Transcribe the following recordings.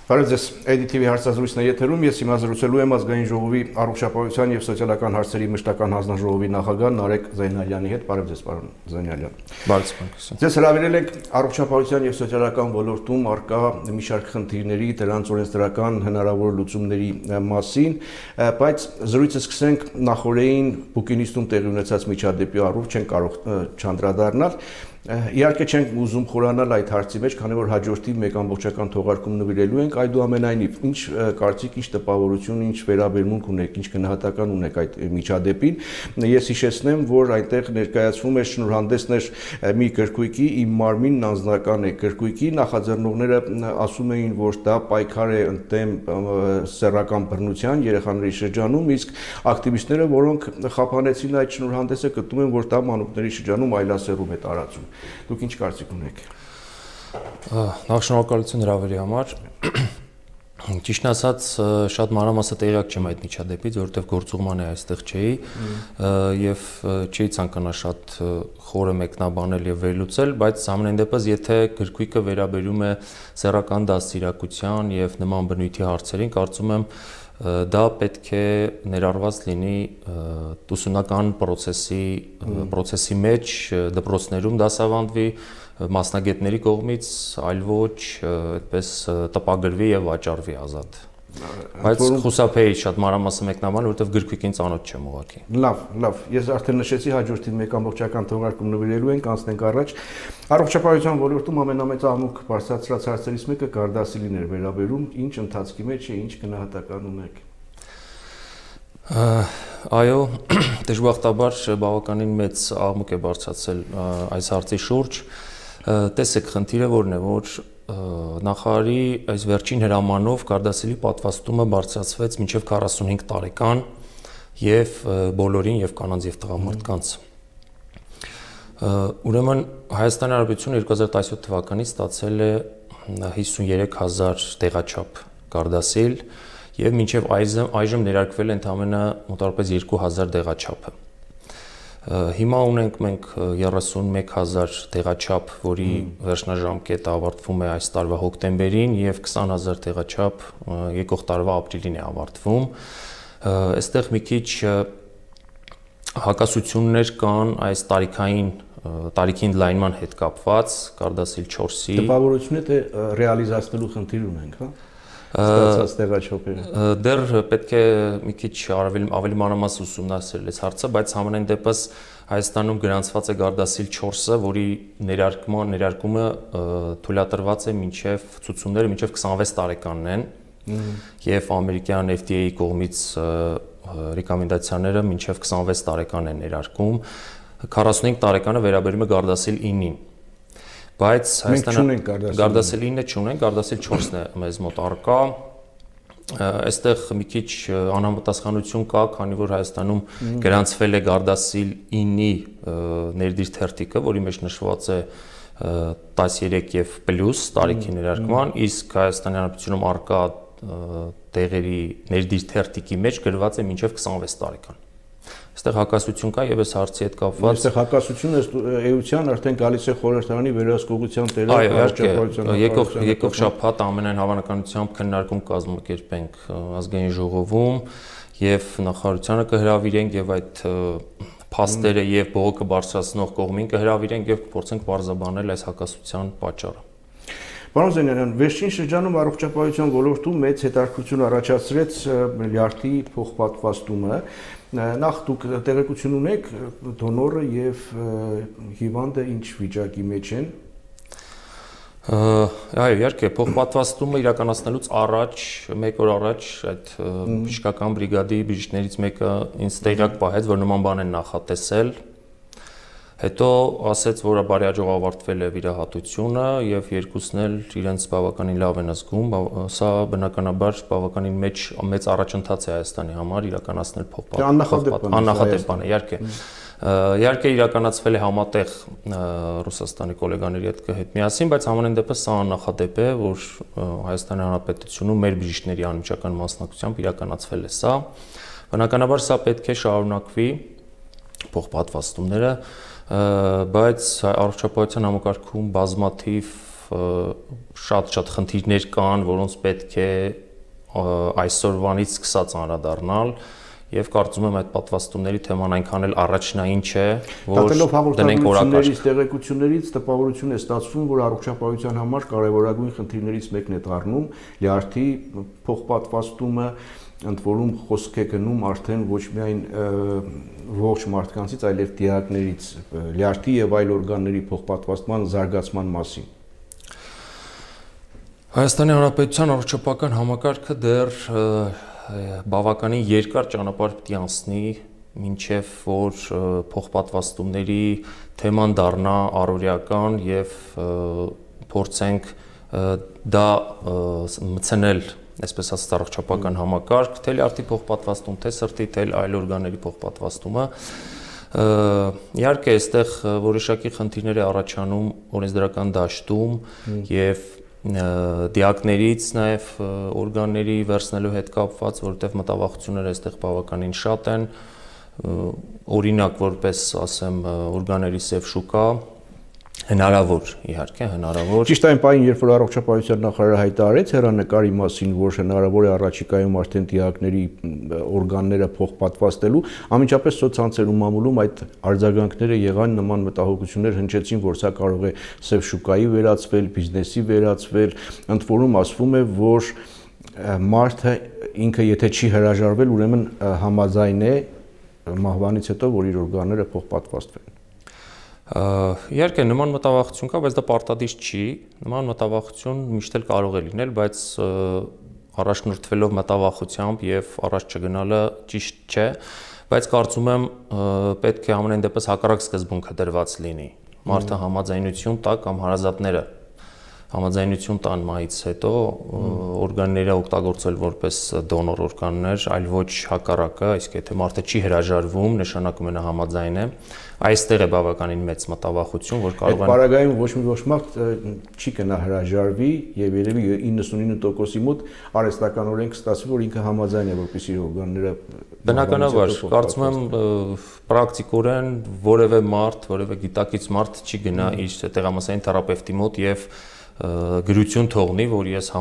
Բարև ձեզ, ADTV հարցազրույցն է եթերում, ես հիմա զրուցելու եմ ազգային ժողովի առողջապահության եւ սոցիալական հարցերի մշտական հանձնաժողովի նախագահ Նարեկ Զեյնալյանի հետ։ Բարև ձեզ, պարոն Զեյնալյան։ Բարև ձեզ։ Ձեզ հրավիրել ենք առողջապահության եւ սոցիալական ոլորտում առկա մի շարք խնդիրների, դրանց օրենսդրական հնարավոր լուծումների մասին, բայց զրույցը սկսենք նախորդին Բուկինիստում տեղի ունեցած միջադեպի առումով, չենք կարող չանդրադառնալ։ Իհարկե չենք ուզում խորանալ այդ հարցի մեջ, քանի որ հաջորդի մեկ ամբողջական թողարկում նվիրելու ենք, այդուամենայնիվ, ինչ կարծիք, ինչ տպավորություն, ինչ վերաբերմունք ունեք, ինչ գնահատական ունեք այդ միջադեպին։ Ես հիշեցնեմ, որ այնտեղ ներկայացվում է շնորհանդեսներ մի գրքույկի, Իմ մարմինն անձնական է գրքույկի, նախաձեռնողները ասում էին, որ դա պայքար է ընդդեմ սեռական բռնության երեխաների շրջանում, իսկ ակտիվիստները, որոնք խափանեցին այդ շնորհանդեսը, գտնում են, որ դա մանուկների շրջանում այլասերում է տարածում։ Դուք ինչ կարծիք ունեք։ Նախ շնորհակալություն հրավերի համար։ Ճիշտ ասած, շատ մանրամասն տեղյակ չեմ այդ միջադեպից, որովհետև գործուղման է այստեղ չէի եւ չի ցանկանա շատ խորը մեկնաբանել եւ վերլուծել, բայց ամենայն դեպս, եթե գրքույկը վերաբերում է սեռական դաստիարակության եւ նման բնույթի հարցերին, կարծում եմ դա պետք է ներառված լինի ուսումնական process-ի մեջ, դպրոցներում դասավանդվի մասնագետների կողմից, այլ ոչ այդպես տպագրվի եւ վաճառվի ազատ։ Բայց խուսափեի շատ մանրամասն մեկնաբանել, որովհետեւ գրքույկին ծանոթ չեմ ուղղակի։ Լավ, ես արդեն նշեցի հաջորդին մեկ ամբողջական թողարկում նվիրելու ենք, անցնենք առաջ։ Առողջապահության ոլորտում ամենամեծ աղմուկ բարձրացրած հարցերից մեկը կարդասիլին էր վերաբերում, ինչ ընթացքի մեջ է, ինչ գնահատական ունեք։ Այո, դժբախտաբար բավականին մեծ աղմուկ է բարձրացել այս հարցի շուրջ։ Տեսեք, խնդիրը որն է, որ նախարարի այս վերջին հրամանով կարդասիլի պատվաստումը բարձրացվեց մինչև 45 տարեկան եւ բոլորին եւ կանանց եւ տղամարդկանց։ Ուրեմն Հայաստանի Հանրապետությունը 2017 թվականից ստացել է 53000 տեղաչափ կարդասիլ եւ մինչեւ այժմ ներարկվել է ընդամենը մոտավորապես 2000 տեղաչափը։ Հիմա ունենք մենք 31000 տեղաչափ, որի վերջնաժամկետը ավարտվում է այս տարվա հոկտեմբերին եւ 20000 տեղաչափ եկող տարվա ապրիլին է ավարտվում։ Այստեղ մի քիչ հակասություններ կան այս տարիքի ընդլայնման հետ կապված, կարդասիլ 4-ի։ Տպավորություն է, թե ռեալիզացնելու խնդիր ունենք, հա։ Ստացած տեղաչափերը։ Դեռ պետք է մի քիչ ավելի մանրամասն ուսումնասիրել այս հարցը, բայց համենայն դեպս Հայաստանում գրանցված է կարդասիլ 4-ը, որի ներարկումը թույլատրված է մինչև ցուցումները մինչև 26 տարեկանն են, եւ ամերիկյան FDA-ի կողմից ռեկոմենդացիաները մինչև 26 տարեկան են ներարկում, 45 տարեկանը վերաբերում է կարդասիլ 9-ին։ Բայց Հայաստանը կարդասիլ 9-ը չունեն, կարդասիլ 4-ն է մեզ մոտ առկա։ Այստեղ մի քիչ անհամապատասխանություն կա, քանի որ Հայաստանում գրանցվել է կարդասիլ 9-ի ներդիր թերթիկը, որի մեջ նշված է 13 եւ պլյուս տարիքի ներարկման, իսկ Հայաստանի Հանրապետությունում առկա տեղերի ներդիր թերթիկի մեջ գրված է մինչև 26 տարեկան։ Այստեղ հակասություն կա եւ այս հարցի հետ կապված։ Այստեղ հակասությունը էության արդեն գալիս է խորհրդարանի վերահսկողության տեղը առողջապահության։ Եկող շաբաթ ամենայն հավանականությամբ քննարկում կազմակերպենք ազգային ժողովում եւ նախարարությանը կհրավիրենք եւ այդ փաստերը եւ բողոքը բարձրացնող կողմին կհրավիրենք եւ կփորձենք բարձրաբանել այս հակասության պատճառը։ Պարոն Զեյնալյան, վերջին շրջանում առողջապահության ոլորտում մեծ հետաքրքրություն առաջացրեց լյարդի փոխպատվաստումը։ Նախ դուք տեղեկություն ունեք դոնորը եւ հիվանդը ինչ վիճակի մեջ են։ Այո, իհարկե, փոխպատվաստումը իրականացնելուց առաջ, մեկ օր առաջ այդ բժշկական բրիգադի բժիշկներից մեկը ինձ տեղյակ պահեց, որ նման բան են նախատեսել։ Հետո ասեց, որ բարեհաջող ավարտվել է վիրահատությունը եւ երկուսն էլ իրենց բավականին լավ են զգում, սա բնականաբար բավականին մեծ առաջընթաց է Հայաստանի համար իրականացնել փոխպատվաստումը։ Աննախադեպ բան է, իհարկե։ Իհարկե իրականացվել է համատեղ Ռուսաստանի գոլեգաների հետ միասին, բայց համենայն դեպս սա աննախադեպ է, որ Հայաստանի Հանրապետությունում մեր բժիշկների անմիջական մասնակցությամբ իրականացվել է սա։ Բնականաբար սա պետք է շարունակվի փոխպատվաստումները, բայց առողջապահության համակարգում բազմաթիվ շատ խնդիրներ կան, որոնց պետք է այսօրվանից սկսած անդրադառնալ եւ կարծում եմ այդ պատվաստումների թեման այնքան էլ առաջնային չէ, որ դնենք օրակարգ տեղեկություններից տպավորություն է ստացվում, որ առողջապահության համար կարևորագույն խնդիրներից մեկն է դառնում լյարդի փոխպատվաստումը, ընդ որում խոսք է գնում արդեն ոչ միայն ողջ մարդկանցից, այլև դիակներից, լյարդի եւ այլ օրգանների փոխպատվաստման զարգացման մասին։ Հայաստանի Հանրապետության առողջապահական համակարգը դեռ բավականին երկար ճանապարհ պիտի անցնի, մինչև որ փոխպատվաստումների թեման դառնա առօրյական եւ փորձենք դա մտցնել, այսպես ասած, առողջապահական համակարգ, թե լյարդի փոխպատվաստում, թե սրտի, թե այլ օրգանների փոխպատվաստումը։ Իհարկե, այստեղ որոշակի խնդիրներ է առաջանում օրենսդրական դաշտում եւ դիակներից նաև օրգանների վերցնելու հետ կապված, որովհետև մտավախությունները այստեղ բավականին շատ են, օրինակ որպես ասեմ օրգանների սև շուկա, հնարավոր, իհարկե, հնարավոր։ Ճիշտ այն պահին, երբ որ առողջապահության նախարարը հայտարարեց հեռանկարի մասին, որ հնարավոր է առաջիկայում արդեն դիակների օրգանները փոխպատվաստելու, անմիջապես սոցցանցերում մամուլում այդ արձագանքները եղան, նման մտահոգություններ հնչեցին, որ սա կարող է սև շուկայի վերածվել, բիզնեսի վերածվել, ընդ որում ասվում է, որ մարդը ինքը եթե չի հրաժարվել, ուրեմն համաձայն է մահվանից հետո, որ իր օրգանները փոխպատվաստվեն։ Իհարկե նման մտավախություն կա, բայց դա պարտադիր չի, նման մտավախություն միշտ էլ կարող է լինել, բայց առաջնորդվելով մտավախությամբ եւ առաջ չգնալը ճիշտ չէ, բայց կարծում եմ պետք է ամենայն դեպս հակառակ սկզբունքը դրված լինի։ Մարդը համաձայնություն տա կամ հարազատները համաձայնություն տան մահից հետո օրգանները օգտագործել որպես դոնոր օրգաններ, այլ ոչ հակառակը, իսկ եթե մարդը չի հրաժարվում, նշանակում է նա համաձայն է։ Այստեղ է բավականին մեծ մտավախություն, որ կարող է Այդ պարագայում ոչ մարդ չի կնա հրաժարվի եւ երևի 99%-ի մոտ արհեստականորեն կստացվի, որ ինքը համաձայն է, որպեսզի օրգանները բնականաբար, կարծում եմ պրակտիկորեն որևէ մարդ, որևէ գիտակից մարդ չի գնա իր տեղամասային թերապևտի մոտ եւ գրություն թողնի, որ ես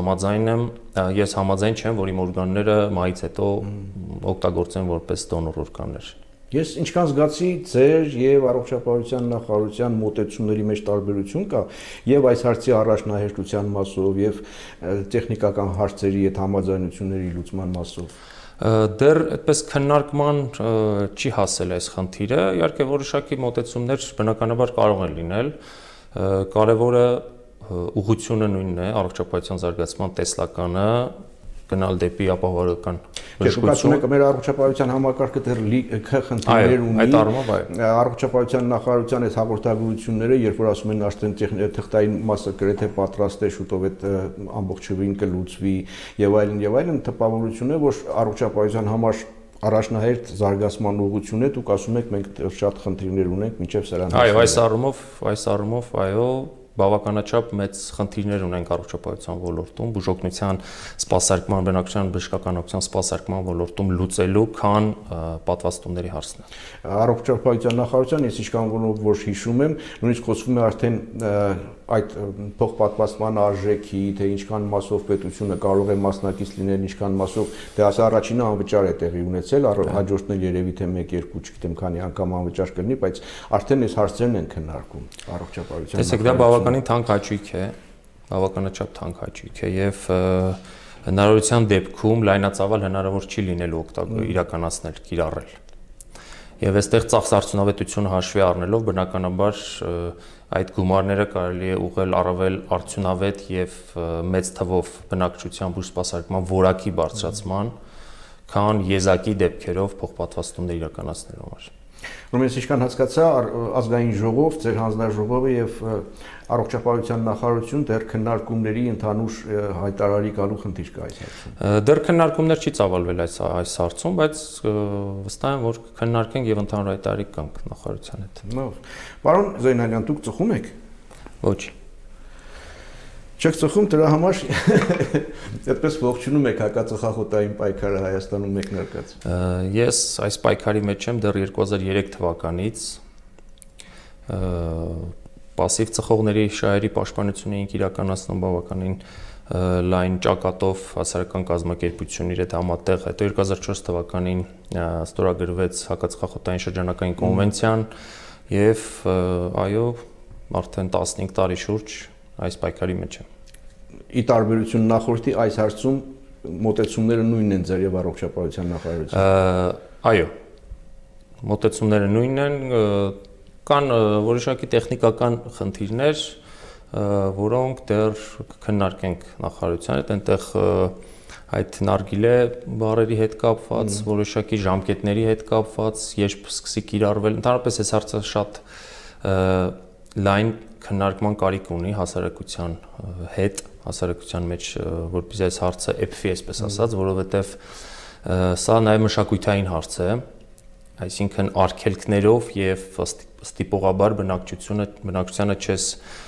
համաձայն չեմ, որ իմ օրգանները մահից հետո օգտագործեն որպես դոնոր օրգաններ։ Ես ինչքան զգացի, ձեր եւ առողջապահության նախարարության մոտեցումների մեջ տարբերություն կա եւ այս հարցի առաջնահերթության մասով եւ տեխնիկական հարցերի այդ համաձայնությունների լուծման մասով։ Դեռ այդպես քննարկման չի հասել այս խնդիրը, իհարկե որոշակի մոտեցումներ բնականաբար կարող են լինել, կարևորը ուղղությունը նույնն է, առողջապահության զարգացման տեսլականը գնալ դեպի ապահովական բժշկություն։ Մեր առողջապահության համակարգը դեռ խնդիրներ ունի։ Այդ առումով առողջապահության նախարարության այս հաղորդագրությունները, երբ որ ասում են արդեն թղթային մասը գրեթե պատրաստ է, շուտով այդ ամբողջովին կլուծվի եւ այլն, տպավորություն է, որ առողջապահության համար առաջնահերթ զարգացման ուղղություն է, դուք ասում եք մենք շատ խնդիրներ ունենք մինչև սրան։ Այո, այս առումով, այո, բավականաչափ մեծ խնդիրներ ունենք առողջապահության ոլորտում, բուժօգնության սպասարկման, բնակչության բժշկականության սպասարկման ոլորտում լուծելու, քան պատվաստումների հարցն է։ Առողջապահության նախարարության ես ինչքան որ հիշում եմ, նույնիսկ խոսվում է արդեն այդ փոխպատվաստման արժեքի, թե ինչքան մասով պետությունը կարող է մասնակից լինել, ինչքան մասով, դե ասա առաջինը անվճար է տեղի ունեցել, հաջորդն էլ երևի թե 1-2, չգիտեմ քանի անգամ անվճար կլինի, բայց արդեն այս հարցերն են քննարկում առողջապահության։ Տեսեք, դա բավականին թանկ հաճույք է, բավականաչափ թանկ հաճույք է եւ հնարավորության դեպքում լայնածավալ հնարավոր չի լինելու իրականացնել, կիրառել։ Եվ այստեղ ծախս արդյունավետությունը հաշվի առնելով բնականաբար այդ գումարները կարելի է ուղղել առավել արդյունավետ եւ մեծ թվով բնակչության բուժսպասարկման որակի բարձրացման, քան եզակի դեպքերով փոխպատվաստումներ իրականացնելու համար։ Ուրեմն ես ինչքան հասկացա, ազգային ժողով, ձեր հանձնաժողովը եւ առողջապահության նախարարություն դեռ քննարկումների ընդհանուր հայտարարի գալու խնդիր կա այս հարցում։ Դեռ քննարկումներ չի ծավալվել այս հարցում, բայց վստահ եմ, որ քննարկենք եւ ընդհանուր հայտարարի կանք նախարարության հետ։ Լավ։ Պարոն Զոյնալյան, դուք ծխում եք։ Ոչ։ Չեք ծխում, դրա համար այդպես ողջունում եք հակածխախոտային պայքարը Հայաստանում մեկնարկած։ Ես այս պայքարի մեջ եմ դեռ 2003 թվականից, Պասիվ ծխողների շահերի պաշտպանություն էինք իրականացնում բավականին լայն ճակատով հասարակական կազմակերպությունների հետ համատեղ, հետո 2004 թվականին ստորագրվեց հակածխախոտային շրջանակային կոնվենցիան եւ այո, արդեն 15 տարի շուրջ այս պայքարի մեջ է։ Ի տարբերություն նախորդի այս հարցում մոտեցումները նույնն են ձեր եւ առողջապահության նախարարության։ Այո, մոտեցումները նույնն են, կան որոշակի տեխնիկական խնդիրներ, որոնք դեռ քննարկենք նախարարության հետ, այնտեղ այդ նարգիլե բարերի հետ կապված, որոշակի ժամկետների հետ կապված, երբ սկսի կիրառվել, ընդհանրապես այս հարցը շատ լայն քննարկման կարիք ունի հասարակության հետ, հասարակության մեջ, որպեսզի այս հարցը էփվի, այսպես ասած, որովհետև սա նաև մշակութային հարց է, այսինքն արգելքներով եւ ստիպողաբար բնակչությանը չես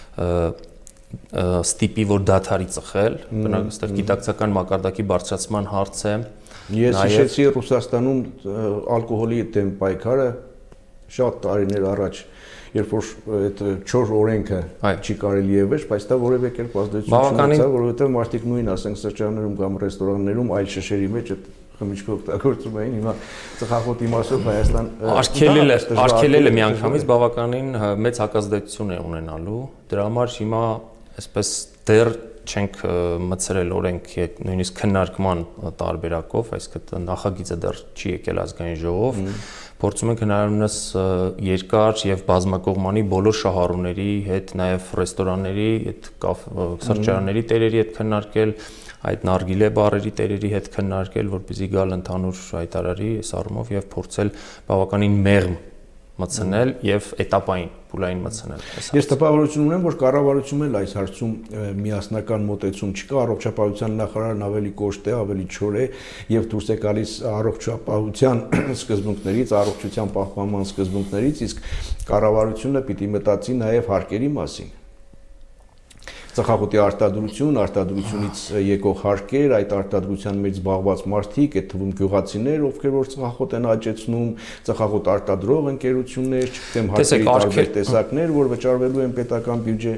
ստիպի, որ դադարի ծխել, այստեղ գիտակցական մակարդակի բարձրացման հարց է։ Ես հիշեցի Ռուսաստանում ալկոհոլի դեմ պայքարը շատ տարիներ առաջ, երբ որ այդ 4 օրենքը չի կարելի եւս, բայց դա որևէ կերպ ազդեցություն չունեցավ, որովհետեւ մարդիկ նույն, ասենք, սրճարաններում կամ ռեստորաններում այլ շշերի մեջ այդ խմիչքը օգտագործում էին, հիմա ծխախոտի մասով Հայաստան արգելելը միանգամից բավականին մեծ հակազդեցություն է ունենալու, դրա համար հիմա այսպես դեռ չենք մտցրել օրենք նույնիսկ քննարկման տարբերակով, այսինքն նախագիծը դեռ չի եկել ազգային ժողով, փորձում ենք հնարավորինս երկար եւ բազմակողմանի բոլոր շահառուների հետ, նաեւ ռեստորանների, այդ սրճարանների տերերի հետ քննարկել, այդ նարգիլե բարերի տերերի հետ քննարկել, որպեսզի գալ ընդհանուր հայտարարի այս առումով եւ փորձել բավականին մեղմ մտցնել եւ էտապային փուլային մտցնել։ Ես տպավորություն ունեմ, որ կառավարությունն էլ այս հարցում միասնական մոտեցում չկա, առողջապահության նախարարն ավելի կոշտ է, ավելի չոր է եւ դուրս է գալիս առողջապահության սկզբունքներից, առողջության պահպանման սկզբունքներից, իսկ կառավարությունը պիտի մտածի նաեւ հարկերի մասին։ Ծխախոտի արտադրությունից եկող հարկեր, այդ արտադրության մեջ զբաղված մարդիկ, այդ թվում գյուղացիներ, ովքեր որ ծխախոտ են աճեցնում, ծխախոտ արտադրող ընկերություններ, չգիտեմ, հարկերի տարբեր տեսակներ, որ վճարվելու են պետական բյուջե։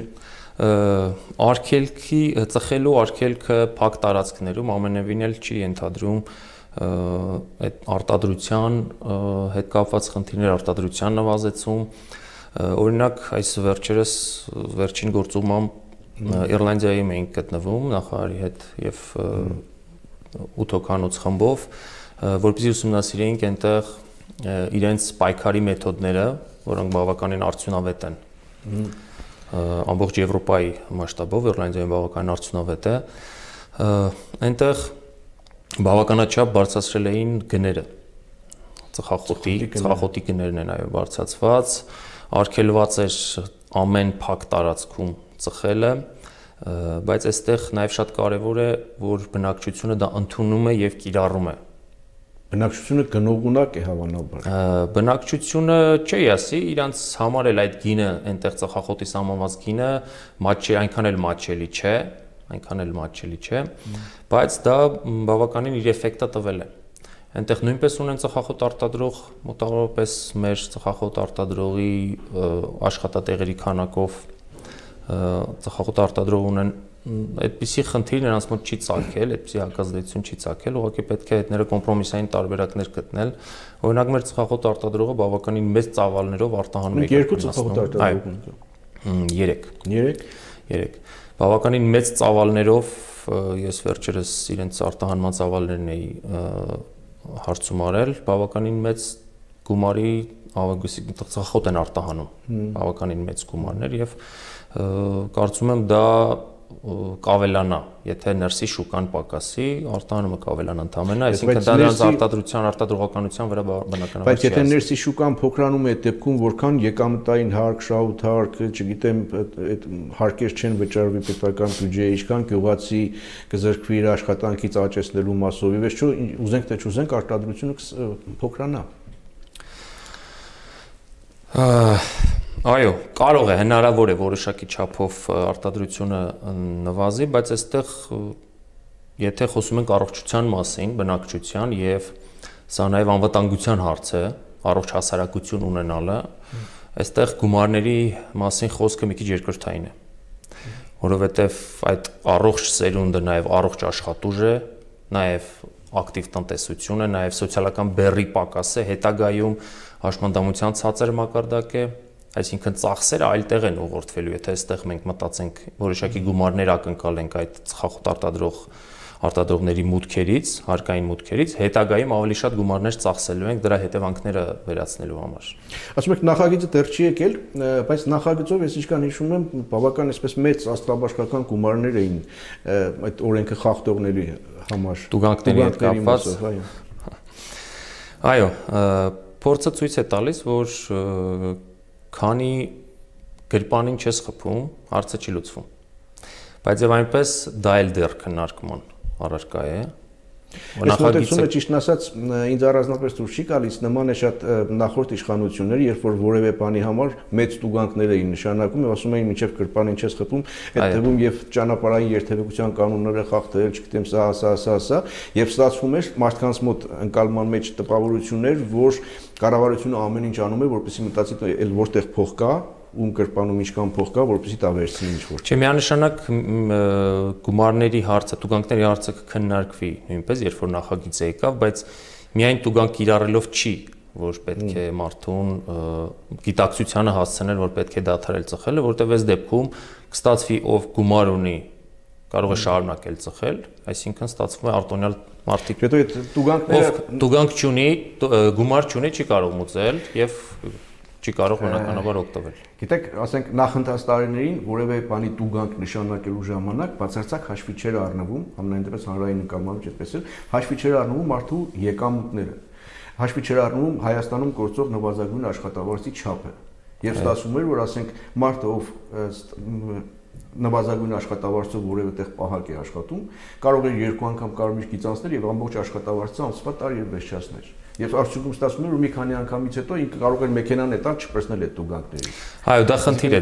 Արգելքի ծխելու արգելքը փակ տարածքներում ամենևին էլ չի ենթադրում այդ արտադրության հետ կապված խնդիրներ, արտադրության նվազեցում։ Օրինակ, այս վերջերս վերջին գործուղմամբ Իռլանդիայում էինք գտնվում նախարարի հետ եւ 8 հոգանոց խմբով, որպեսզի ուսումնասիրեինք այնտեղ իրենց պայքարի մեթոդները, որոնք բավականին արդյունավետ են։ Ամբողջ Եվրոպայի մասշտաբով Իռլանդիայում բավականին արդյունավետ է։ Այնտեղ բավականաչափ բարձրացրել էին գները։ Ծխախոտի գներն են այո բարձրացված, արգելված էր ամեն փակ տարածքում ծխելը, բայց այստեղ նաև շատ կարևոր է, որ բնակչությունը դա ընդունում է եւ կիրառում է։ Բնակչությունը գնողունակ է հավանաբար։ Բնակչությունը չի ասի, իրանց համար էլ այդ գինը, այնտեղ ծխախոտի սահմանված գինը այնքան էլ մատչելի չէ, բայց դա բավականին իր էֆեկտը տվել է։ Այնտեղ նույնպես ունեն ծխախոտ արտադրող, մոտավորապես մեր ծխախոտ արտադրողի աշխատատեղերի քանակով ծխախոտ արտադրող ունեն, այդպիսի խնդիր նրանց մոտ չի ծագել, այդպիսի հակազդեցություն չի ծագել, ուղղակի պետք է հետները կոմպրոմիսային տարբերակներ գտնել։ Օրինակ մեր ծխախոտ արտադրողը բավականին մեծ ծավալներով արտահանում է։ Երկու ծխախոտ արտադրող։ 3։ Բավականին մեծ ծավալներով ես վերջերս իրենց արտահանման ծավալներն էի հարցում արել, բավականին մեծ գումարի ծխախոտ են արտահանում, բավականին մեծ գումարներ եւ կարծում եմ դա կավելանա, եթե ներսի շուկան պակասի, արտահանումը կավելանա ընդհանրապես, այսինքն դա նրանց արտադրողականության վրա բնականաբար չի։ Բայց եթե ներսի շուկան փոքրանում է այդ դեպքում, որքան եկամտային հարկ, շահութ հարկ, չգիտեմ, այդ հարկեր չեն վճարվի պետական բյուջեի, ինչքան գյուղացի կզրկվի իր աշխատանքից աճեցնելու մասով, ի վերջո ուզենք թե չուզենք արտադրությունը փոքրանա։ Այո, կարող է, հնարավոր է որոշակի չափով արտադրությունը նվազի, բայց այստեղ եթե խոսում ենք առողջության մասին, բնակչության եւ սա նաեւ անվտանգության հարց է, առողջ հասարակություն ունենալը, այստեղ գումարների մասին խոսքը մի քիչ երկրորդային է, որովհետև այդ առողջ սերունդը նաև առողջ աշխատուժ է, նաև ակտիվ տնտեսություն է, նաև սոցիալական բեռի պակաս է, հետագայում հաշմանդամության ցածր մակարդակ է, այսինքն ծախսերը այլ տեղ են ուղղորդվելու, եթե այստեղ մենք մտածենք որոշակի գումարներ ակնկալենք այդ ծխախոտ արտադրողների մուտքերից, հարկային մուտքերից, հետագայում ավելի շատ գումարներ ծախսելու ենք դրա հետևանքները վերացնելու համար։ Ասում եք նախագիծը դեռ չի եկել, բայց նախագծով ես ինչքան հիշում եմ, բավական այսպես մեծ աստղաբաշխական գումարներ էին այդ օրենքը խախտողների համար։ Տուգանքների հետ կապված։ Այո, փորձը ցույց է տալիս, որ քանի գրպանին չես խփում, հարցը չի լուծվում։ Բայց եւ այնպես դա էլ դեռ քննարկման առարկա է։ Նախագիծը ճիշտն ասած ինձ առանձնապես դուր չի գալիս, նման է շատ նախորդ իշխանությունների, երբ որ որևէ բանի համար մեծ տուգանքներ էին նշանակում եւ ասում էին մինչեւ գրպանին չես խփում, այդ թվում եւ ճանապարհային երթևեկության կանոնները խախտել, չգիտեմ սա, եւ ստացվում էր մարդկանց մոտ ընկալման մեջ տպավորություններ, որ կառավարությունը ամեն ինչ անում է, որպեսզի մտածի այլ որտեղ փող կա, ում գրպանում ինչքան փող կա, որպեսզի դա վերցնի ինչ-որ։ Չէ, միանշանակ գումարների հարցը, տուգանքների հարցը կքննարկվի նույնպես, երբ որ նախագիծը եկավ, բայց միայն տուգանք կիրառելով չի, որ պետք է մարդուն գիտակցությանը հասցնել, որ պետք է դադարել ծխելը, որտեղ այս դեպքում կստացվի ով գումար ունի, կարող է շարունակել ծխել, այսինքն ստացվում է արտոնյալ մարդիկ։ Հետո այդ տուգանքները տուգանք չունի, գումար չունի, չի կարող մուծել եւ չի կարող բնականաբար օգտվել։ Գիտեք, ասենք նախընթաց տարիներին որևէ բանի տուգանք նշանակելու ժամանակ բացարձակ հաշվի չէր առնվում, ամենայն դեպս հանրային ընկալմամբ այդպես էլ, հաշվի չէր առնվում մարդու եկամուտները։ Հաշվի չէր առնվում Հայաստանում գործող նվազագույն աշխատավարձի չափը։ Եվ ստացվում էր, որ ասենք մարդը, ով նվազագույն աշխատավարձով որևէ տեղ պահակ է աշխատում, կարող էր 2 անգամ կարմիր գիծանցնել եւ ամբողջ աշխատավարձը ամսվա տար եւ վերջացնել։ Եվ արդյունքում ստացվում էր, որ մի քանի անգամից հետո ինքը կարող էր մեքենան էտան չպրծնել այդ տուգանքներից։ Այո, դա խնդիր է։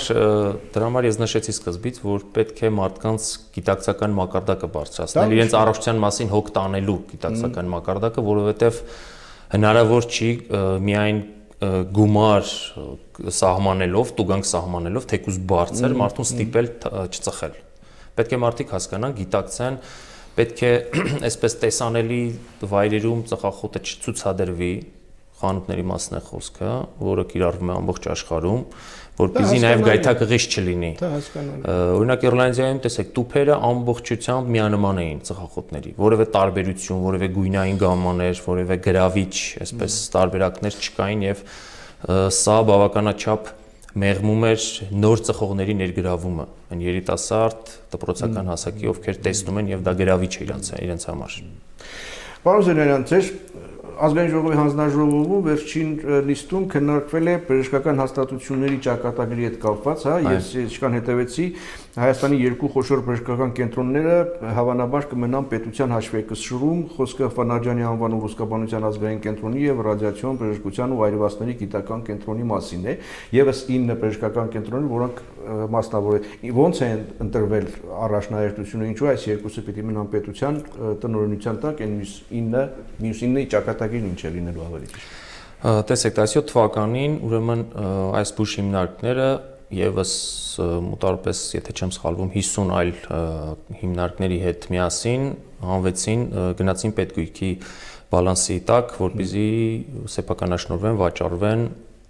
Դրա համար ես նշեցի սկզբից, որ պետք է մարդկանց գիտակցական մակարդակը բարձրացնել, իրենց առողջության մասին հոգ տանելու գիտակցական մակարդակը, որովհետեւ հնարավոր չի միայն գումար սահմանելով, տուգանք սահմանելով, թեկուզ բարձր մարդուն ստիպել չծխել։ Պետք է մարդիկ հասկանան, գիտակցեն, պետք է այսպես տեսանելի վայրերում ծխախոտը չցուցադրվի, խանութների մասն է խոսքը, որը կիրառվում է ամբողջ աշխարհում, որպեսզի նաև գայթակղիչ չլինի։ Դա հասկանալի։ Օրինակ Իռլանդիայում տեսեք, տուփերը ամբողջությամբ միանման էին ծխախոտների, որևէ տարբերություն, որևէ գույնային գամմաներ, որևէ գրավիչ, այսպես տարբերակներ չկային եւ սա բավականաչափ մեղմում էր նոր ծխողների ներգրավումը, այն երիտասարդ դպրոցական հասակի, ովքեր տեսնում են եւ դա գրավիչ է իրենց համար։ Պարոն Զենարյան, ձեր Ազգային ժողովի հանձնաժողովում վերջին նիստում քննարկվել է բժշկական հաստատությունների ճակատագրի հետ կապված, հա, ես ինչքան հետևեցի, Հայաստանի 2 խոշոր բժշկական կենտրոնները հավանաբար կմնան պետության հաշվեկշռում, խոսքը Ֆանաջյանի անվան ռուսկաբանության ազգային կենտրոնի եւ ռադիացիոն բժշկության ու այրվածքների գիտական կենտրոնի մասին է, եւս 9 բժշկական կենտրոններ, որոնք մասնավոր ոնց են ընտրվել առաջնահերթությունը, ինչու այս երկուսը պիտի մնան պետության տնօրինության տակ, այն մյուս 9-ի ճակատագիրն ինչ է լինելու ավելի ճիշտ։ Տեսեք, 17 թվականին ուրեմն այս բուժ հիմնարկները եւս մոտավորապես, եթե չեմ սխալվում, 50 այլ հիմնարկների հետ միասին հանվեցին, գնացին պետգույքի բալանսի տակ, որպեսզի սեփականաշնորհվեն, վաճառվեն,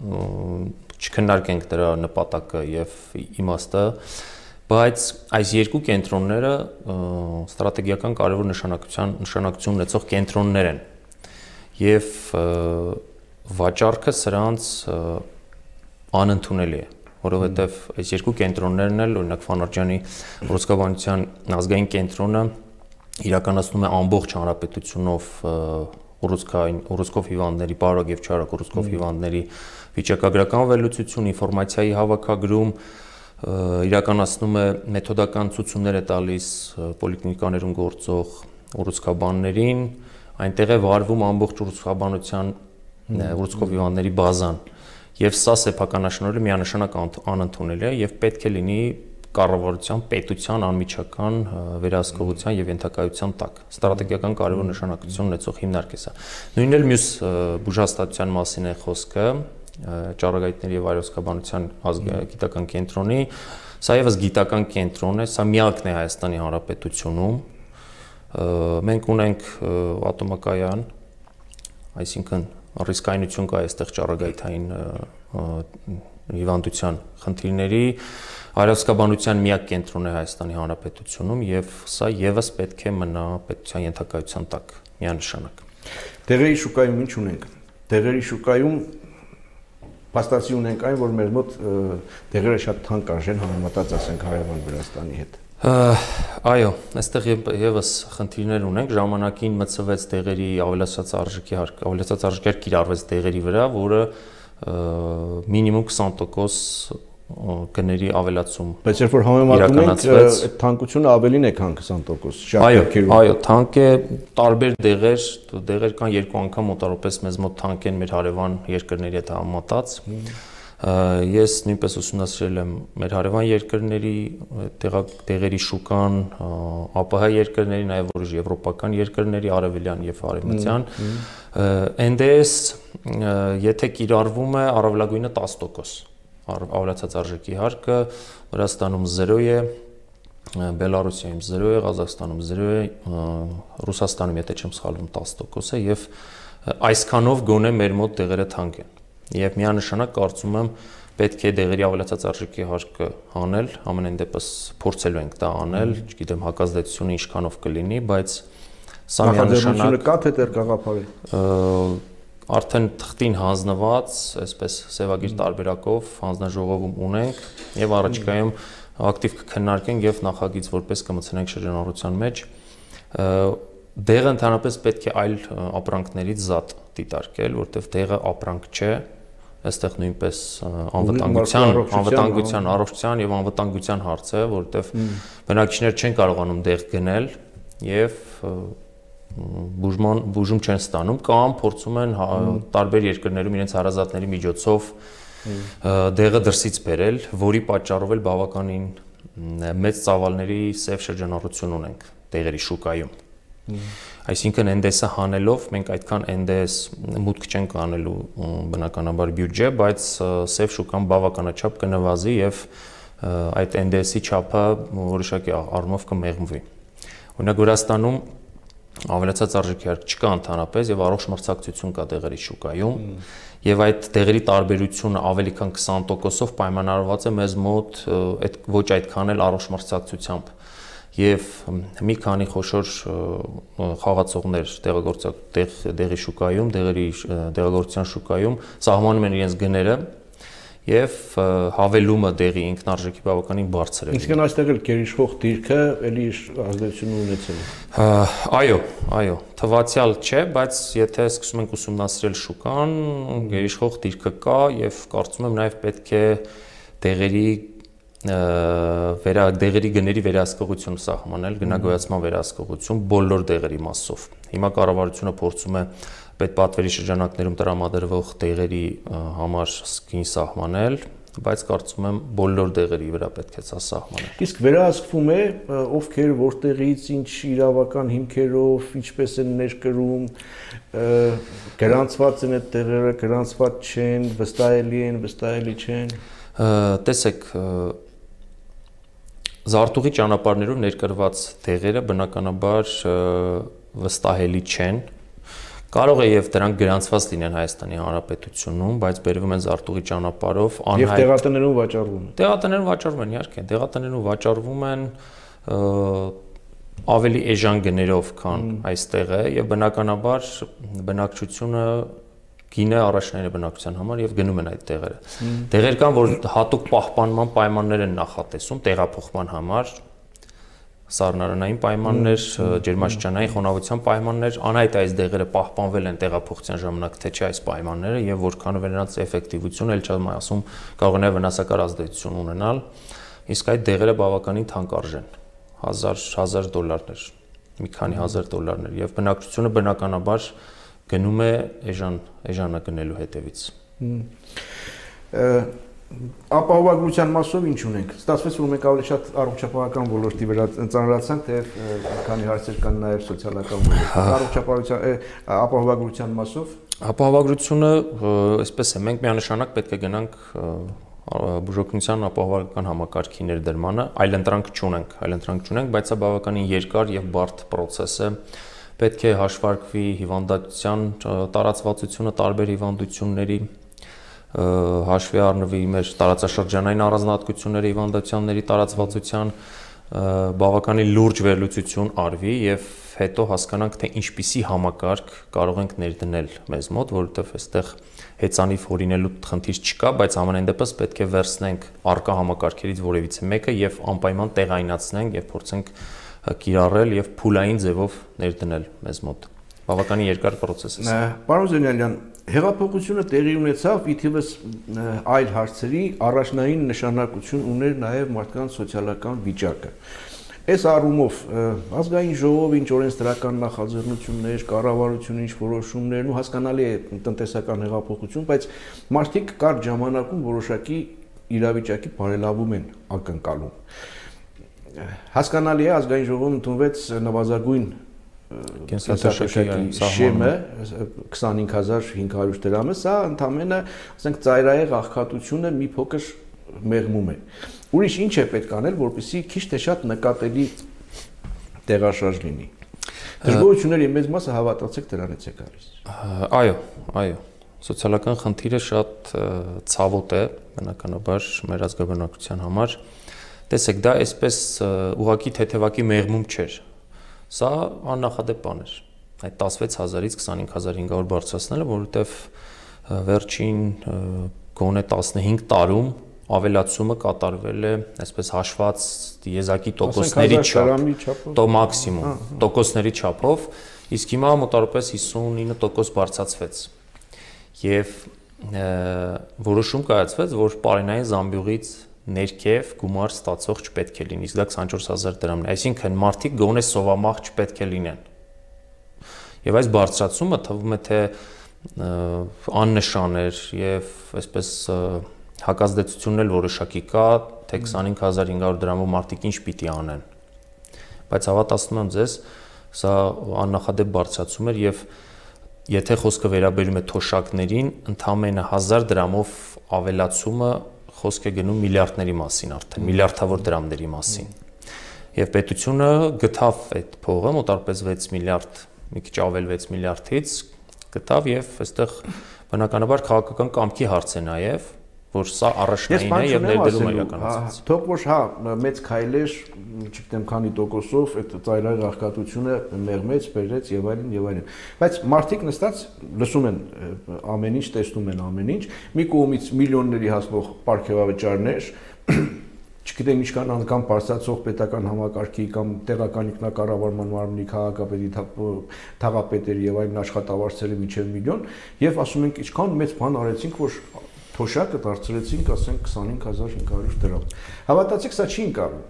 չքննարկենք դրա նպատակը եւ իմաստը, բայց այս երկու կենտրոնները ստրատեգիական կարևոր նշանակություն ունեցող կենտրոններ են եւ վաճառքը սրանց անընդունելի է, որովհետև այս երկու կենտրոններն էլ, օրինակ Ֆանաջյանի ռուսկաբանության ազգային կենտրոնը իրականացնում է ամբողջ հանրապետությունով ռուսկով հիվանդների, բարակ եւ չարակ ռուսկով հիվանդների վիճակագրական վերլուծություն, ինֆորմացիայի հավաքագրում, իրականացնում է մեթոդական ցուցումներ է տալիս պոլիկլինիկաներում գործող ռուսկաբաններին, այնտեղ է վարվում ամբողջ ռուսկաբանության ռուսկով հիվանդների բազան եւ սա սեփականաշնորհը միանշանակ անընդունելի է եւ պետք է լինի կառավարության, պետության անմիջական վերահսկողության եւ ենթակայության տակ։ Ստրատեգիական կարևոր նշանակություն ունեցող հիմնարկ է սա։ Նույնն էլ մյուս բուժհաստատության մասին է խոսքը, ճառագայթների եւ այրոսկաբանության գիտական կենտրոնի, սա եւս գիտական կենտրոն է, սա միակն է Հայաստանի Հանրապետությունում։ Մենք ունենք ատոմակայան, այսինքն ռիսկայնություն կա այստեղ ճառագայթային հիվանդության խնդիրների, այրոսկաբանության միակ կենտրոնն է Հայաստանի Հանրապետությունում եւ սա եւս պետք է մնա պետության ենթակայության տակ միանշանակ։ Դեղերի շուկայում ինչ ունենք։ Դեղերի շուկայում փաստացի ունենք այն, որ մեր մոտ դեղերը շատ թանկ արժեն համեմատած ասենք հարևան Վրաստանի հետ։ Այո, այստեղ եւս խնդիրներ ունենք, ժամանակին մցվեց դեղերի ավելացած արժեքի կիրառվեց դեղերի վրա, որը մինիմում 20% գների ավելացում։ Բայց երբ որ համեմատում ենք, այդ թանկությունը ավելին է, քան 20%։ Այո, թանկ է, տարբեր դեղեր կան երկու անգամ մոտավորապես մեզ մոտ թանկ են մեր հարևան երկրների հետ համեմատած։ Ես նույնպես ուսումնասիրել եմ մեր հարևան երկրների դեղերի շուկան, ԱՊՀ երկրների, նաև որոշ եվրոպական երկրների, արևելյան եւ արևմտյան։ NDS եթե կիրառվում է առավելագույնը 10%, ավելացած արժեքի հարկը Վրաստանում 0 է, Բելարուսիայում 0 է, Ղազախստանում 0 է, Ռուսաստանում եթե չեմ սխալվում 10% է եւ այսքանով գոնե մեր մոտ դեղերը թանկ են։ Եվ միանշանակ կարծում եմ պետք է դեղերի ավելացած արժեքի հարկը անել, ամենայն դեպս փորձելու ենք դա անել, չգիտեմ հակազդեցությունը ինչքանով կլինի, բայց սա միանշանակ կա թե դեռ գաղափարի։ Արդեն թղթին հանձնված, այսպես սևագիր տարբերակով հանձնաժողովում ունենք եւ առաջիկայում ակտիվ կքննարկենք եւ նախագիծ որպես կմցնենք շրջանառության մեջ։ Դեղը ընդհանրապես պետք է այլ ապրանքներից զատ դիտարկել, որտեղ դեղը ապրանք չէ, այստեղ նույնպես անվտանգության, առողջության եւ անվտանգության հարց է, որտեղ բնակիչներ չեն կարողանում դեղ գնել եւ բուժում չեն ստանում կամ փորձում են տարբեր երկրներում իրենց հարազատների միջոցով դեղը դրսից բերել, որի պատճառով էլ բավականին մեծ ծավալների սև շրջանառություն ունենք դեղերի շուկայում։ Այսինքն NDS-ը հանելով մենք այդքան NDS մուտք չենք անելու բնականաբար բյուջե, բայց սև շուկան բավականաչափ կնվազի եւ այդ NDS-ի չափը որոշակի առումով կմեղմվի։ Օրինակ Վրաստանում ավելացած արժեքի հարկ չկա ընդհանրապես եւ առողջ մրցակցություն կա դեղերի շուկայում եւ այդ դեղերի տարբերությունը ավելի քան 20%-ով պայմանավորված է մեզ մոտ ոչ այդքան էլ առողջ մրցակցությամբ եւ մի քանի խոշոր խաղացողներ դեղի շուկայում, դեղագործության շուկայում սահմանում են իրենց գները եւ հավելումը դեղի ինքնարժեքի բավականին բարձր է։ Իսկ այստեղ էլ գերիշխող դիրքը էլի ազդեցություն ունեցել է։ Այո, թվացial չէ, բայց եթե սկսում ենք ուսումնասիրել շուկան, գերիշխող դիրքը կա եւ կարծում եմ նաեւ պետք է դեղերի գների վերահսկողություն սահմանել, գնագոյացման վերահսկողություն բոլոր դեղերի մասով։ Հիմա կառավարությունը փորձում է պետպատվերի շրջանակներում տրամադրվող դեղերի համար սկին սահմանել, բայց կարծում եմ բոլոր դեղերի վրա պետք է սա սահմանել։ Իսկ վերահսկվում է ովքեր որտեղից, ինչ իրավական հիմքերով, ինչպես են ներկրում, գրանցված են այդ դեղերը, գրանցված չեն, վստահելի են, վստահելի չեն։ Տեսեք, զարտուղի ճանապարհներով ներկրված դեղերը բնականաբար վստահելի չեն։ Կարող է եւ դրանք գրանցված լինեն Հայաստանի Հանրապետությունում, բայց բերվում են զարտուղի ճանապարհով անհայտ։ Եվ տեղատներում վաճառվում են։ Տեղատներում վաճառվում են, իհարկե, տեղատներում վաճառվում են ավելի էժան գներով, քան այստեղ է, եւ բնականաբար բնակչությունը գինը առաջնային է բնակչության համար եւ գնում են այդ դեղերը։ Դեղեր կան, որ հատուկ պահպանման պայմաններ են նախատեսում տեղափոխման համար, սառնարանային պայմաններ, ջերմաշրջանային խոնավության պայմաններ, անհայտ այս դեղերը պահպանվել են տեղափոխության ժամանակ, թե չէ այս պայմանները եւ որքանով է նրանց էֆեկտիվությունը, ել չեմ ասում, կարող է վնասակար ազդեցություն ունենալ, իսկ այդ դեղերը բավականին թանկ արժեն, $1000, մի քանի $1000 եւ բնակչությունը բնականաբար գնում է էժանը գնելու հետևից։ Ապահովագրության մասով ինչ ունենք։ Ստացվեց, որ մենք ավելի շատ առողջապահական ոլորտի վրա ծանրացանք, թե քանի հարցեր կան նաև սոցիալական ոլորտի։ Առողջապահության ապահովագրության մասով Ապահովագրությունը, այսպես է, մենք միանշանակ պետք է գնանք բուժօգնության ապահովական համակարգի ներդրմանը, այլընտրանք չունենք, բայց սա բավականին երկար եւ բարդ process է։ Պետք է հաշվարկվի հիվանդության տարածվածությունը տարբեր հիվանդությունների, հաշվի առնվի մեր տարածաշրջանային առանձնահատկությունների հիվանդությունների տարածվածության բավականին լուրջ վերլուծություն արվի եւ հետո հասկանանք, թե ինչպիսի համակարգ կարող ենք ներդնել մեզ մոտ, որովհետեւ այստեղ հեծանիվ հորինելու խնդիր չկա, բայց ամենայն դեպս պետք է վերցնենք արկա համակարգերից որևիցե մեկը եւ անպայման տեղայնացնենք եւ փորձենք կիրառել եւ փուլային ձևով ներդնել մեզ մոտ։ Բավականին երկար process է։ Պարոն Զենյալյան, հեղափոխությունը տեղի ունեցավ ի թիվս այլ հարցերի առաջնային նշանակություն ուներ նաեւ մարդկանց սոցիալական վիճակը։ Այս առումով ազգային ժողովը ինչ օրենսդրական նախաձեռնություններ, կառավարությունը ինչ որոշումներ, ու հասկանալի է տնտեսական հեղափոխություն, բայց մարդիկ կարճ ժամանակում որոշակի իրավիճակի բարելավում են ակնկալում։ Հասկանալի է, ազգային ժողովում ընդունվեց նվազագույն կենսաթոշակի շեմը 25500 դրամը, սա ընդամենը, ասենք, ծայրահեղ աղքատությունը մի փոքր մեղմում է։ Ուրիշ ինչ է պետք անել, որպեսզի քիչ թե շատ նկատելի տեղաշարժ լինի։ Դժգոհությունների մեծ մասը հավատացեք դրանից է գալիս։ Այո, սոցիալական խնդիրը շատ ցավոտ է, բնականաբար մեր ազգաբնակության համար։ Տեսեք, դա այսպես ուղղակի թեթևակի մեղմում չէր։ Սա աննախադեպ բան էր։ Այդ 16000-ից 25500 բարձրացնելը, որովհետև վերջին գոնե 15 տարում ավելացումը կատարվել է, այսպես հաշված եզակի տոկոսների չափ, մաքսիմում տոկոսների չափով, իսկ հիմա մոտավորապես 59% բարձրացվեց։ Եվ որոշում կայացվեց, որ պարենային զամբյուղից ներքև գումար ստացող չպետք է լինի, իսկ դա 24000 դրամն է, այսինքն մարդիկ գոնե սովամահ չպետք է լինեն։ Եւ այս բարձրացումը թվում է թե աննշան էր եւ այսպես հակազդեցությունն էլ որոշակի կա, թե 25500 դրամով մարդիկ ինչ պիտի անեն։ Բայց հավատացնում եմ ձեզ, սա աննախադեպ բարձրացում էր եւ եթե խոսքը վերաբերում է թոշակներին, ընդամենը 1000 դրամով ավելացումը խոսք է գնում միլիարդների մասին արդեն, միլիարդավոր դրամների մասին։ Եվ պետությունը գտավ այդ փողը, մոտավորապես 6 միլիարդ, մի քիչ ավել 6 միլիարդից գտավ եւ այստեղ բնականաբար քաղաքական կամքի հարց է նաեւ, որ սա առաջնային է եւ ներդրում է իրականացած։ Թող որ մեծ քայլեր, չգիտեմ քանի տոկոսով այդ ծայրահեղ աղքատությունը մեղմեց, բերեց եւ այլն։ Բայց մարդիկ նստած լսում են ամեն ինչ, տեսնում են ամեն ինչ, մի կողմից միլիոնների հասնող պարգևավճարներ, չգիտեմ ինչքան անգամ բարձրացող պետական համակարգի կամ տեղական ինքնակառավարման մարմնի քաղաքապետի, թաղապետերի եւ այլն աշխատավարձերի միջև միլիոն, եւ ասում ենք ինչքան մեծ բան արեցինք, որ թոշակը դարձրեցինք, ասենք 25500 դրամ։ Հավատացեք, սա չի ընկալվում։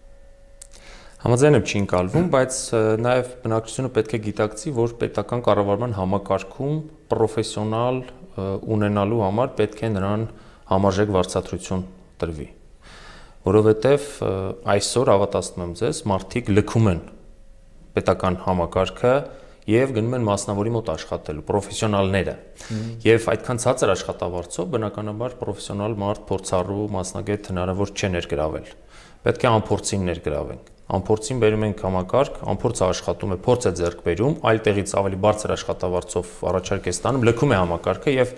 Համաձայն եմ չի ընկալվում, բայց նաև բնակչությունը պետք է գիտակցի, որ պետական կառավարման համակարգում պրոֆեսիոնալ ունենալու համար պետք է նրան համարժեք վարձատրություն տրվի։ Որովհետև այսօր հավատացնում եմ ձեզ, մարդիկ լքում են պետական համակարգը եւ գնում են մասնավորի մոտ աշխատելու, պրոֆեսիոնալները։ Եվ այդքան ցածր աշխատավարձով բնականաբար պրոֆեսիոնալ մարդ, փորձառու, մասնագետ հնարավոր չէ ներգրավել։ Պետք է անփորձին ներգրավենք։ Անփորձին բերում ենք համակարգ, անփորձը աշխատում է, փորձ է ձեռք բերում, այլ տեղից ավելի բարձր աշխատավարձով առաջարկ է ստանում, լքում է համակարգը եւ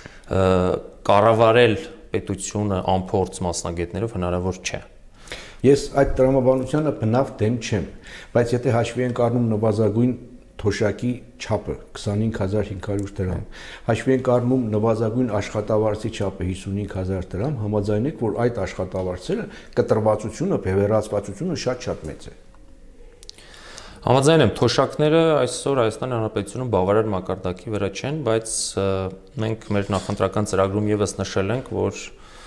կառավարել պետությունը անփորձ մասնագետներով հնարավոր չէ։ Ես այդ տրամաբանությանը բնավ դեմ չեմ, բայց եթե հաշվի ենք առնում նվազագույն թոշակի չափը 25500 դրամ, հաշվի ենք առնում նվազագույն աշխատավարձի չափը 55000 դրամ, համաձայնեք, որ այդ աշխատավարձերը կտրվածությունը, բևեռացվածությունը շատ մեծ է։ Համաձայն եմ, թոշակները այսօր Հայաստանի Հանրապետությունում բավարար մակարդակի վրա չեն, բայց մենք մեր նախընտրական ծրագրում եւս նշել ենք, որ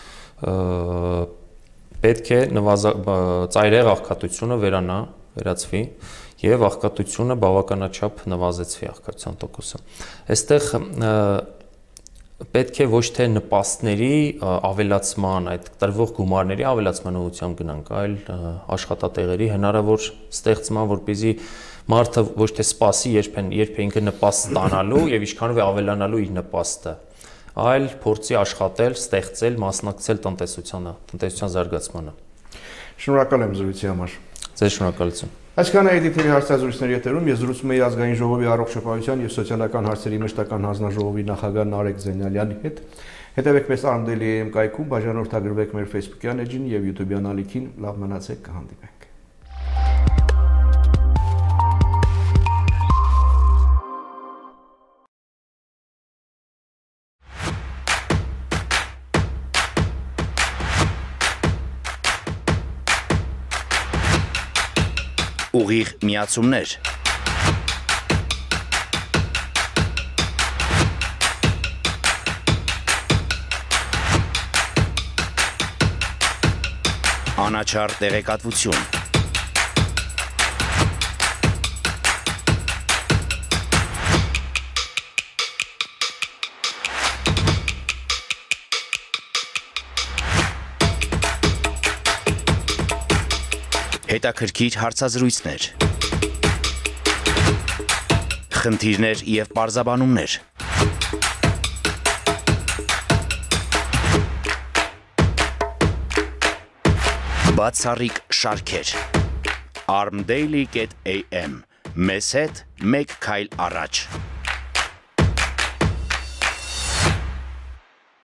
պետք է ծայրահեղ աղքատությունը վերացվի եւ աղքատությունը բավականաչափ նվազեցվի աղքատության տոկոսը։ Այստեղ պետք է ոչ թե նպաստների ավելացման, այդ տրվող գումարների ավելացման ուղղությամբ գնանք, այլ աշխատատեղերի հնարավոր ստեղծման, որպեսզի մարդը ոչ թե սպասի երբ է ինքը նպաստ ստանալու եւ ինչքանով է ավելանալու իր նպաստը, այլ փորձի աշխատել, ստեղծել, մասնակցել տնտեսության զարգացմանը։ Շնորհակալ եմ զրույցի համար։ Ձեզ շնորհակալություն։ Այսքան է EDT-ի հարցազրույցների եթերում, ես զրուցում եի ազգային ժողովի առողջապահության եւ սոցիալական հարցերի մշտական հանձնաժողովի նախագահ Նարեկ Զենյալյանի հետ։ Հետևեք մեզ Armdeli.am կայքում, բաժանորդագրվեք մեր Facebook-յան էջին եւ YouTube-յան ալիքին, լավ մնացեք, կհանդիպենք։ Ուղիղ միացումներ։ Անաչառ տեղեկատվություն։ Հետաքրքիր հարցազրույցներ, խնդիրներ և պարզաբանումներ, բացառիկ շարքեր, Armdeli.am, մեզ հետ մեկ քայլ առաջ։